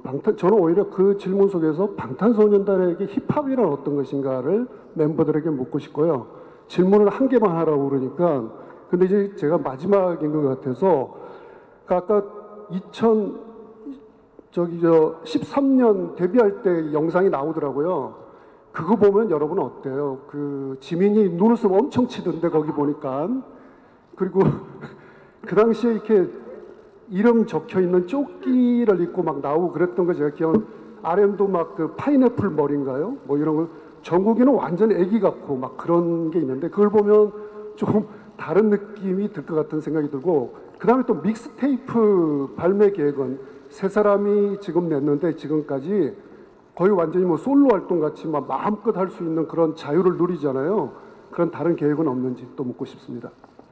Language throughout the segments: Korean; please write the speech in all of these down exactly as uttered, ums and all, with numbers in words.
방탄 저는 오히려 그 질문 속에서 방탄소년단에게 힙합이란 어떤 것인가를 멤버들에게 묻고 싶고요. 질문을 한 개만 하라고 그러니까 근데 이제 제가 마지막인 것 같아서 아까 이천 저기 저 십삼 년 데뷔할 때 영상이 나오더라고요. 그거 보면 여러분은 어때요? 그 지민이 눈웃음 엄청 치던데 거기 보니까 그리고 그 당시에 이렇게 이름 적혀 있는 조끼를 입고 막 나오고 그랬던 거 제가 기억. 알엠도 막 그 파인애플 머리인가요? 뭐 이런 거. 정국이는 완전 애기 같고 막 그런 게 있는데 그걸 보면 좀 다른 느낌이 들 것 같은 생각이 들고 그 다음에 또 믹스테이프 발매 계획은 세 사람이 지금 냈는데 지금까지 거의 완전히 뭐 솔로 활동 같이 막 마음껏 할 수 있는 그런 자유를 누리잖아요. 그런 다른 계획은 없는지 또 묻고 싶습니다.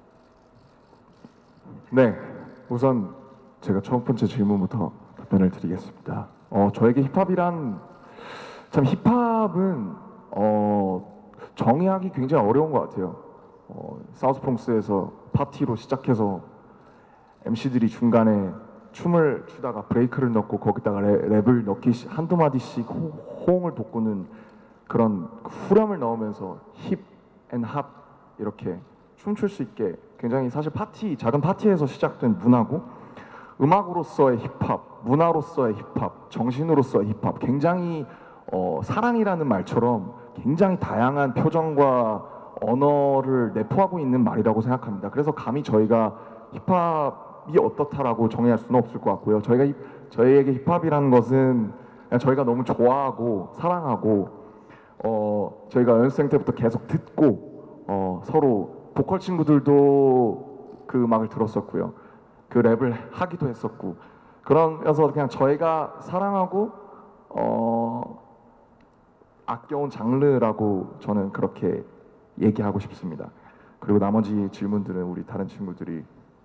네, 우선 제가 첫 번째 질문부터 답변을 드리겠습니다. 어, 저에게 힙합이란 참 힙합은 어, 정의하기 굉장히 어려운 것 같아요. 어, 사우스프롱스에서 파티로 시작해서 엠시들이 중간에 춤을 추다가 브레이크를 넣고 거기다가 랩, 랩을 넣기 한두 마디씩 호, 호응을 돋구는 그런 후렴을 넣으면서 힙 앤 합 이렇게 춤출 수 있게 굉장히 사실 파티 작은 파티에서 시작된 문화고 음악으로서의 힙합, 문화로서의 힙합, 정신으로서의 힙합 굉장히 어, 사랑이라는 말처럼 굉장히 다양한 표정과 언어를 내포하고 있는 말이라고 생각합니다. 그래서 감히 저희가 힙합이 어떻다라고 정의할 수는 없을 것 같고요. 저희가 힙, 저희에게 힙합이라는 것은 그냥 저희가 너무 좋아하고 사랑하고 어, 저희가 연습생 때부터 계속 듣고 어, 서로 보컬 친구들도 그 음악을 들었었고요. 그 랩을 하기도 했었고 그러면서 그냥 저희가 사랑하고 어, 아껴온 장르라고 저는 그렇게 얘기하고 싶습니다. 그리고 나머지 질문들은 우리 다른 친구들이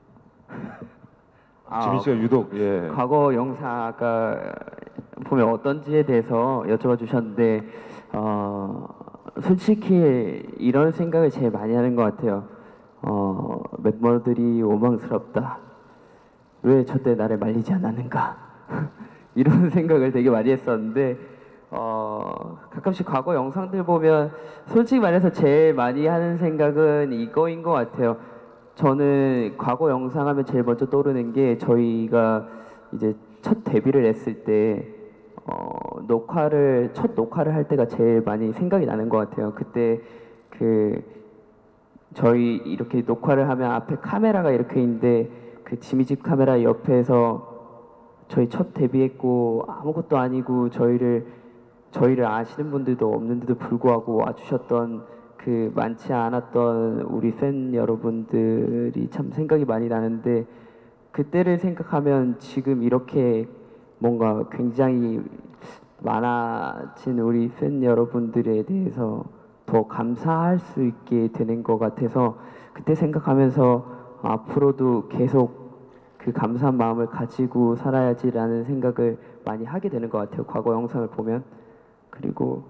아, 지민 씨가 유독 예. 과거 영상 아까 보면 어떤지에 대해서 여쭤봐 주셨는데 어, 솔직히 이런 생각을 제일 많이 하는 것 같아요. 어, 멤버들이 원망스럽다. 왜 저때 나를 말리지 않았는가? 이런 생각을 되게 많이 했었는데 어, 가끔씩 과거 영상들 보면 솔직히 말해서 제일 많이 하는 생각은 이거인 것 같아요. 저는 과거 영상 하면 제일 먼저 떠오르는 게 저희가 이제 첫 데뷔를 했을 때 어, 녹화를 첫 녹화를 할 때가 제일 많이 생각이 나는 것 같아요. 그때 그 저희 이렇게 녹화를 하면 앞에 카메라가 이렇게 있는데 그 지미집 카메라 옆에서 저희 첫 데뷔했고 아무것도 아니고 저희를 저희를 아시는 분들도 없는데도 불구하고 와주셨던 그 많지 않았던 우리 팬 여러분들이 참 생각이 많이 나는데 그때를 생각하면 지금 이렇게 뭔가 굉장히 많아진 우리 팬 여러분들에 대해서 더 감사할 수 있게 되는 것 같아서 그때 생각하면서 앞으로도 계속 그 감사한 마음을 가지고 살아야지라는 생각을 많이 하게 되는 것 같아요. 과거 영상을 보면. 그리고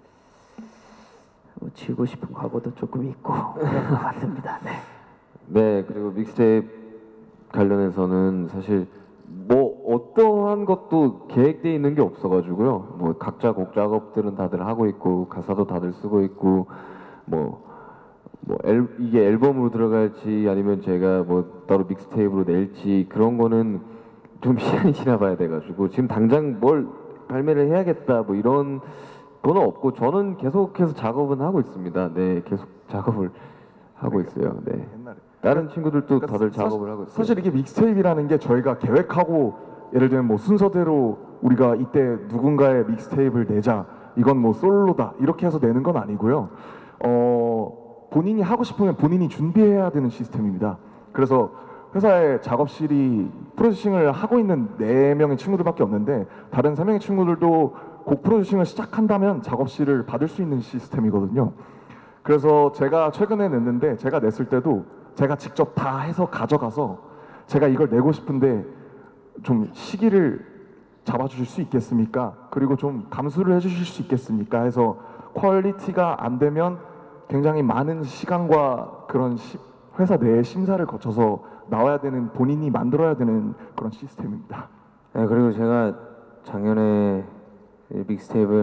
뭐 지우고 싶은 과거도 조금 있고 그런 것 같습니다. 네. 네, 그리고 믹스테이프 관련해서는 사실 뭐 어떠한 것도 계획되어 있는 게 없어가지고요. 뭐 각자 곡 작업들은 다들 하고 있고 가사도 다들 쓰고 있고 뭐, 뭐 앨, 이게 앨범으로 들어갈지 아니면 제가 뭐 따로 믹스테이프로 낼지 그런 거는 좀 시간이 지나봐야 돼가지고 지금 당장 뭘 발매를 해야겠다 뭐 이런 거는 없고 저는 계속해서 작업은 하고 있습니다. 네, 계속 작업을 하고 있어요. 네. 다른 친구들도 그러니까 다들 사, 작업을 하고 있어요. 사실 이게 믹스테이프라는 게 저희가 계획하고 예를 들면 뭐 순서대로 우리가 이때 누군가의 믹스테이프를 내자 이건 뭐 솔로다 이렇게 해서 내는 건 아니고요. 어, 본인이 하고 싶으면 본인이 준비해야 되는 시스템입니다. 그래서 회사의 작업실이 프로듀싱을 하고 있는 네 명의 친구들밖에 없는데 다른 세 명의 친구들도 곡 프로듀싱을 시작한다면 작업실을 받을 수 있는 시스템이거든요. 그래서 제가 최근에 냈는데 제가 냈을 때도 제가 직접 다 해서 가져가서 제가 이걸 내고 싶은데 좀 시기를 잡아주실 수 있겠습니까? 그리고 좀 감수를 해주실 수 있겠습니까? 해서 퀄리티가 안 되면 굉장히 많은 시간과 그런 시, 회사 내의 심사를 거쳐서 나와야 되는 본인이 만들어야 되는 그런 시스템입니다. 네, 그리고 제가 작년에 이 믹스테이프를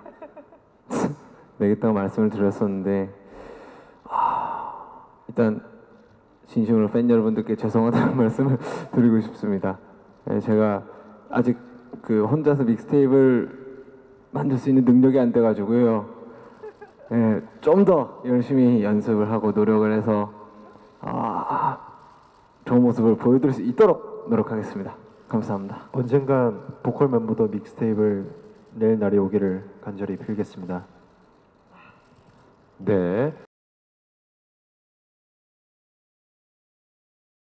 내겠다고 말씀을 드렸었는데 아, 일단 진심으로 팬 여러분들께 죄송하다는 말씀을 드리고 싶습니다. 예, 제가 아직 그 혼자서 믹스테이프를 만들 수 있는 능력이 안 돼가지고요. 예, 좀 더 열심히 연습을 하고 노력을 해서 아, 좋은 모습을 보여드릴 수 있도록 노력하겠습니다. 감사합니다. 언젠간 보컬 멤버도 믹스테이프를 낼 날이 오기를 간절히 빌겠습니다. 네.